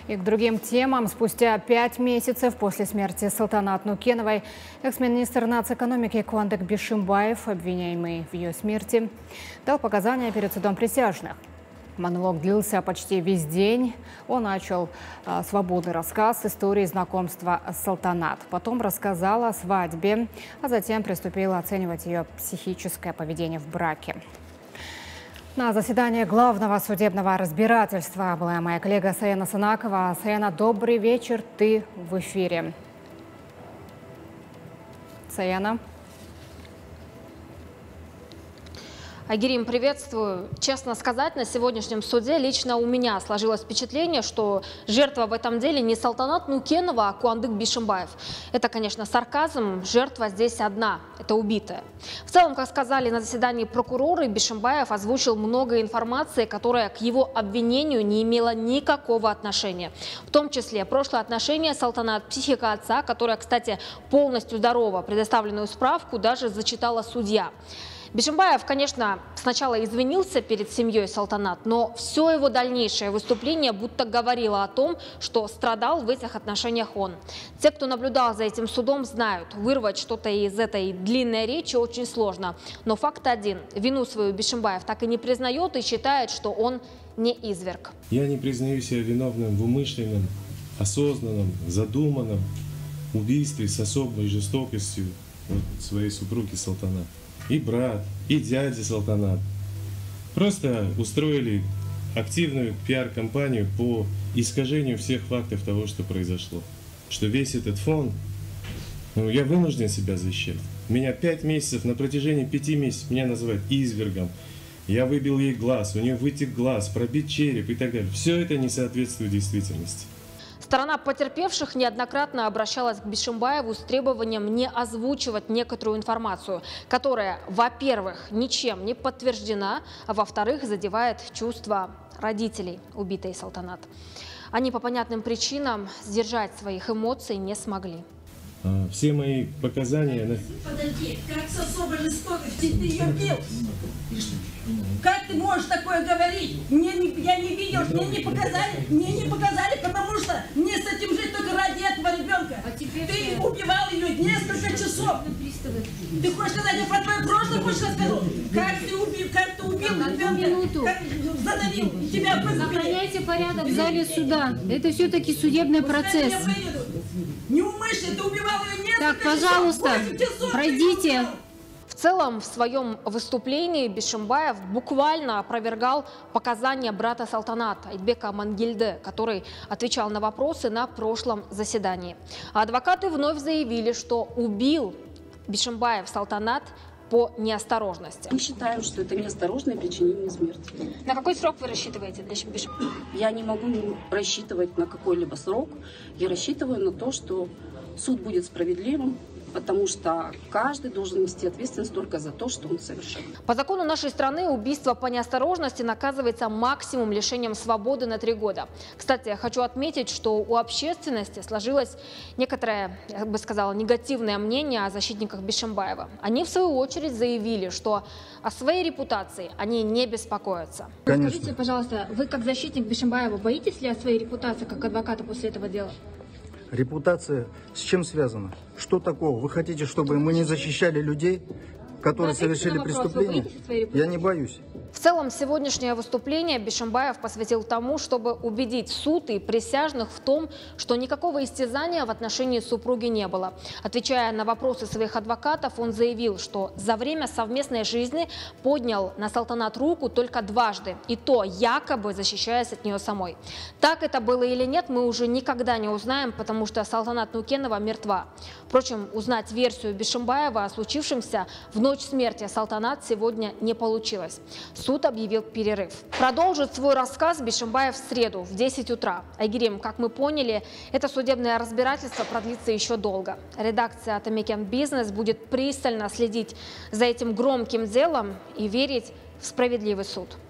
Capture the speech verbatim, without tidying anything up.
И к другим темам. Спустя пять месяцев после смерти Салтанат Нукеновой экс-министр нацэкономики Куандык Бишимбаев, обвиняемый в ее смерти, дал показания перед судом присяжных. Монолог длился почти весь день. Он начал а, свободный рассказ истории знакомства с Салтанат. Потом рассказал о свадьбе, а затем приступил оценивать ее психическое поведение в браке. На заседании главного судебного разбирательства была моя коллега Саяна Санакова. Саяна, добрый вечер, ты в эфире. Саяна. Айгерим, приветствую. Честно сказать, на сегодняшнем суде лично у меня сложилось впечатление, что жертва в этом деле не Салтанат Нукенова, а Куандык Бишимбаев. Это, конечно, сарказм. Жертва здесь одна. Это убитая. В целом, как сказали на заседании прокуроры, Бишимбаев озвучил много информации, которая к его обвинению не имела никакого отношения. В том числе прошлое отношение Салтанат, психика отца, которая, кстати, полностью здорова. Предоставленную справку даже зачитала судья. Бишимбаев, конечно, сначала извинился перед семьей Салтанат, но все его дальнейшее выступление будто говорило о том, что страдал в этих отношениях он. Те, кто наблюдал за этим судом, знают, вырвать что-то из этой длинной речи очень сложно. Но факт один – вину свою Бишимбаев так и не признает и считает, что он не изверг. Я не признаю себя виновным в умышленном, осознанном, задуманном убийстве с особой жестокостью вот своей супруги Салтанат. И брат, и дядя Салтанат просто устроили активную пиар-кампанию по искажению всех фактов того, что произошло. Что весь этот фон, ну, я вынужден себя защищать. Меня пять месяцев, на протяжении пяти месяцев меня называют извергом. Я выбил ей глаз, у нее вытек глаз, пробит череп и так далее. Все это не соответствует действительности. Сторона потерпевших неоднократно обращалась к Бишимбаеву с требованием не озвучивать некоторую информацию, которая, во-первых, ничем не подтверждена, а во-вторых, задевает чувства родителей убитой Салтанат. Они по понятным причинам сдержать своих эмоций не смогли. Все мои показания... Подожди, как с особой жестокостью ты ее бил? Как ты можешь такое говорить? Мне не, я не видел, мне не показали, мне не показали, потому что мне с этим жить только ради этого ребенка. А теперь ты что? Убивал ее несколько часов. Ты хочешь сказать, я про твое прошлое больше расскажу? Как ты убил, как ты убил ребенка? Как задавил тебя? Сохраняйте порядок в зале суда. Это все-таки судебный процесс. Неумышленно ты убивал ее несколько Так, пожалуйста, часов. пройдите. В целом, в своем выступлении Бишимбаев буквально опровергал показания брата Салтанат Айтбека Мангильде, который отвечал на вопросы на прошлом заседании. А адвокаты вновь заявили, что убил Бишимбаев Салтанат по неосторожности. Мы считаем, что это неосторожное причинение смерти. На какой срок вы рассчитываете для Бишимбаева? Я не могу рассчитывать на какой-либо срок. Я рассчитываю на то, что суд будет справедливым, потому что каждый должен нести ответственность только за то, что он совершил. По закону нашей страны убийство по неосторожности наказывается максимум лишением свободы на три года. Кстати, я хочу отметить, что у общественности сложилось некоторое, я бы сказала, негативное мнение о защитниках Бишимбаева. Они, в свою очередь, заявили, что о своей репутации они не беспокоятся. Конечно. Скажите, пожалуйста, вы как защитник Бишимбаева боитесь ли о своей репутации как адвоката после этого дела? Репутация с чем связана? Что такого? Вы хотите, чтобы мы не защищали людей, которые совершили преступление? Я не боюсь. В целом, сегодняшнее выступление Бишимбаев посвятил тому, чтобы убедить суд и присяжных в том, что никакого истязания в отношении супруги не было. Отвечая на вопросы своих адвокатов, он заявил, что за время совместной жизни поднял на Салтанат руку только дважды, и то якобы защищаясь от нее самой. Так это было или нет, мы уже никогда не узнаем, потому что Салтанат Нукенова мертва. Впрочем, узнать версию Бишимбаева о случившемся в ночь смерти Салтанат сегодня не получилось. Суд объявил перерыв. Продолжит свой рассказ Бишимбаев в среду в десять утра. Айгерим, как мы поняли, это судебное разбирательство продлится еще долго. Редакция Атамекен Бизнес будет пристально следить за этим громким делом и верить в справедливый суд.